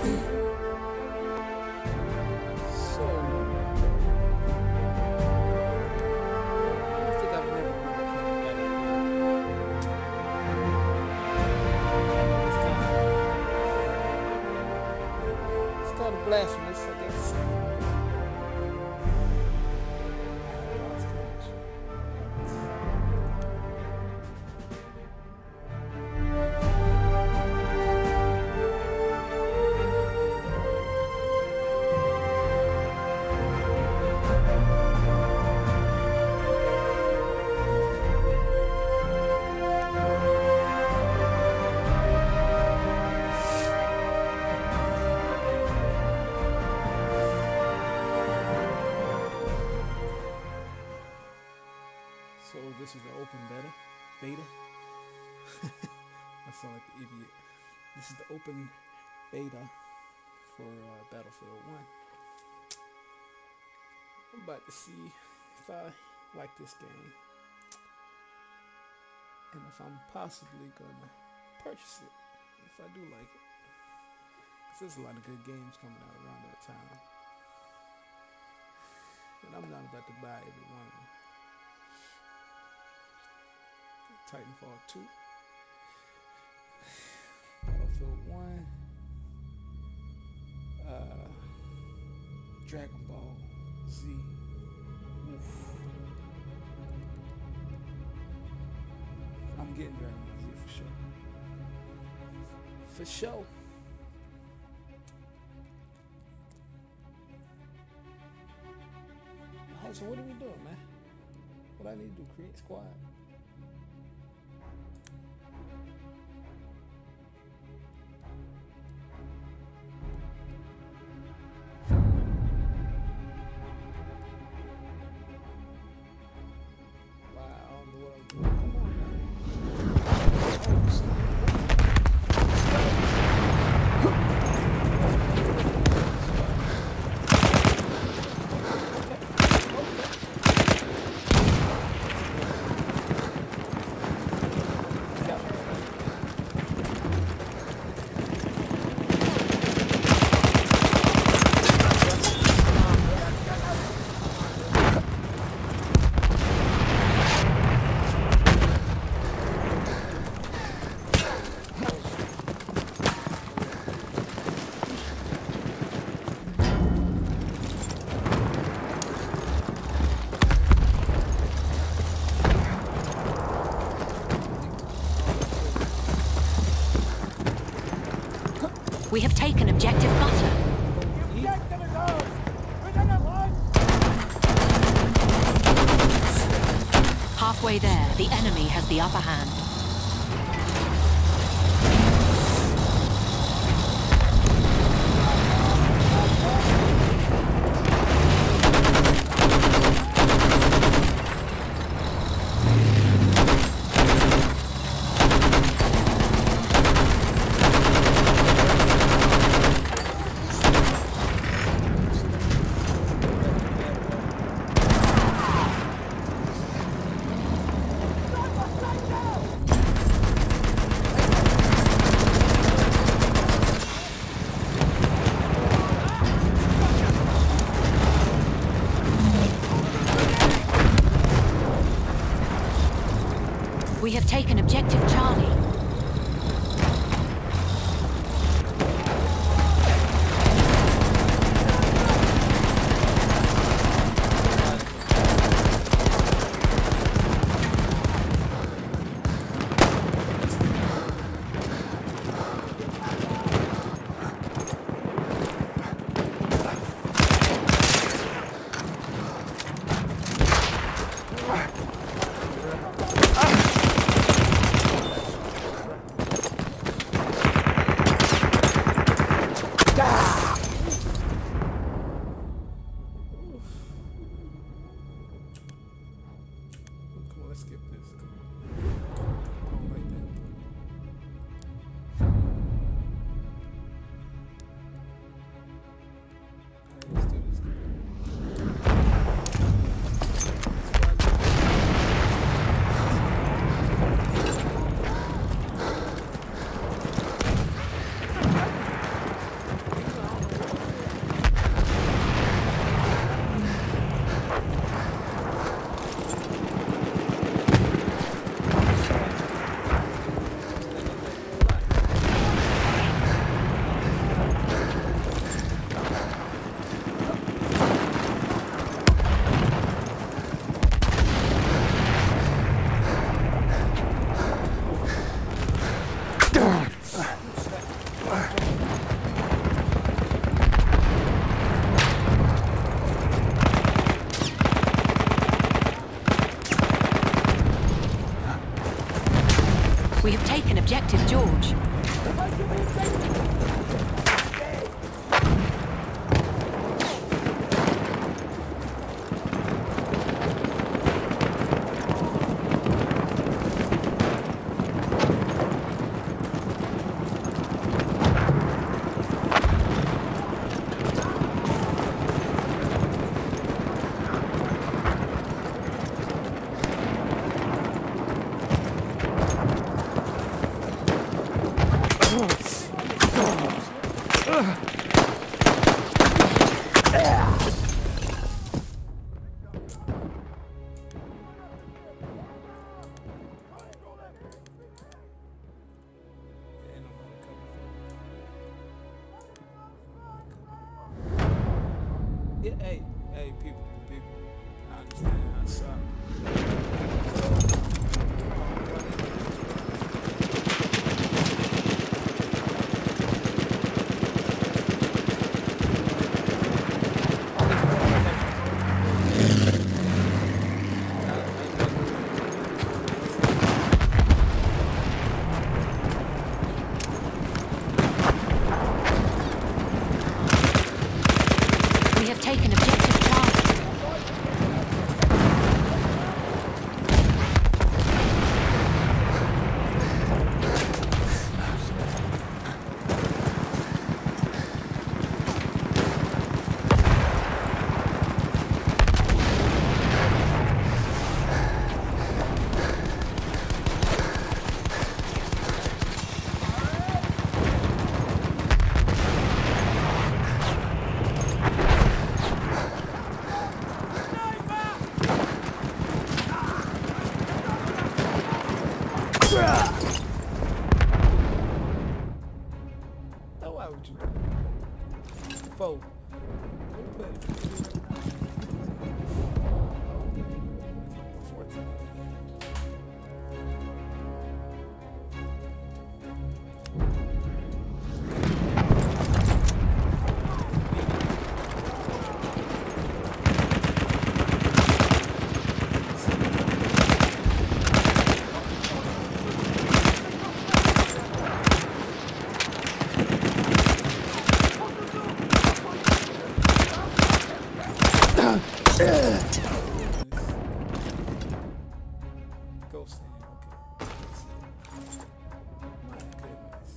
So, I think I've never really played Battlefield. It's kind of blasphemous, I guess. So this is the open beta. I sound like an idiot. This is the open beta for Battlefield 1. I'm about to see if I like this game and if I'm possibly gonna purchase it if I do like it. Cause there's a lot of good games coming out around that time, and I'm not about to buy every one of them. Titanfall 2, Battlefield 1, Dragon Ball Z. Oof. I'm getting Dragon Ball Z for sure. For sure. Alright, so what are we doing, man? What I need to do? Create squad. We have taken objective butter. Halfway there, the enemy has the upper hand. We have taken objective Charlie. Objective George. Yeah, hey, people, I understand. I suck. We have taken objective Charlie. Now why would you do that? Foe. Don't put it. 14. Ghost hand, okay. My goodness.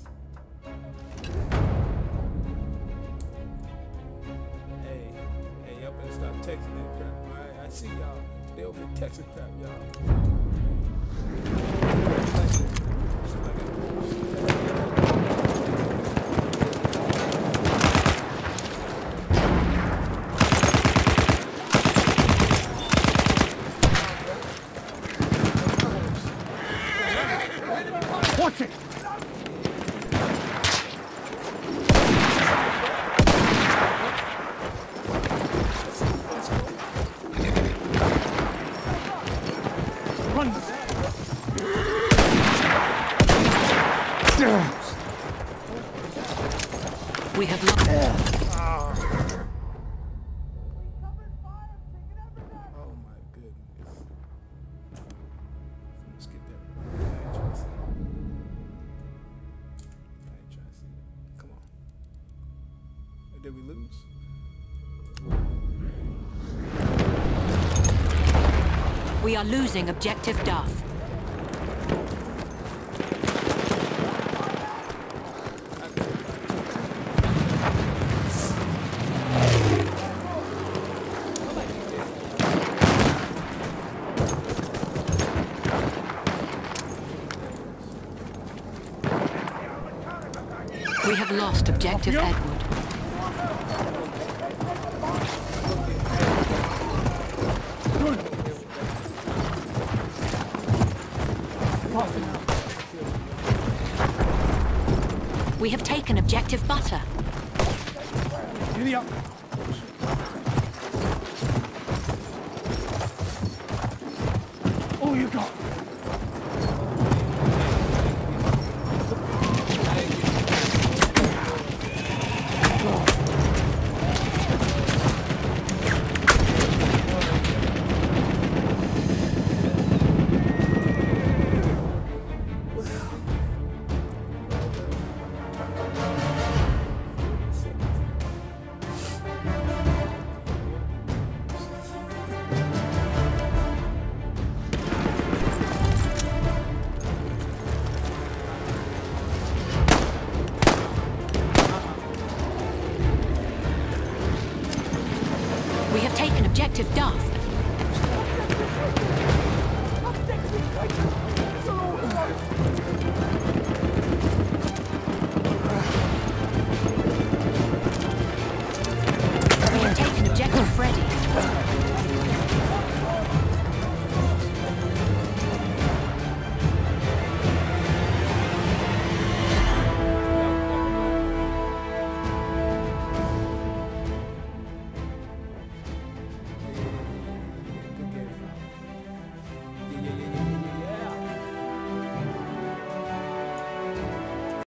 Hey, y'all better stop texting that crap, alright? I see y'all. They over here texting crap, y'all. Watch it! Run! We have lost. Oh my goodness. Let's get that. I ain't trying to see it. Come on. Did we lose? We are losing objective Duff. We have lost objective Edward. We have taken objective Butter. Giddy up! All you got! Objective Duff